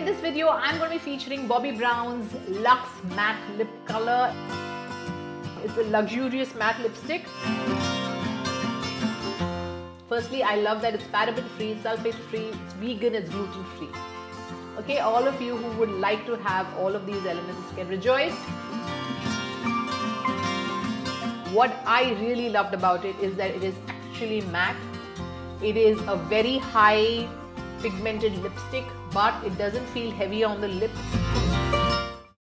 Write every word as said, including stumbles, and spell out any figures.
In this video, I'm going to be featuring Bobbi Brown's Luxe Matte Lip Color. It's a luxurious matte lipstick. Firstly, I love that it's paraben-free, sulfate-free, it's vegan, it's gluten-free. Okay, all of you who would like to have all of these elements can rejoice. What I really loved about it is that it is actually matte. It is a very high pigmented lipstick, but it doesn't feel heavy on the lips.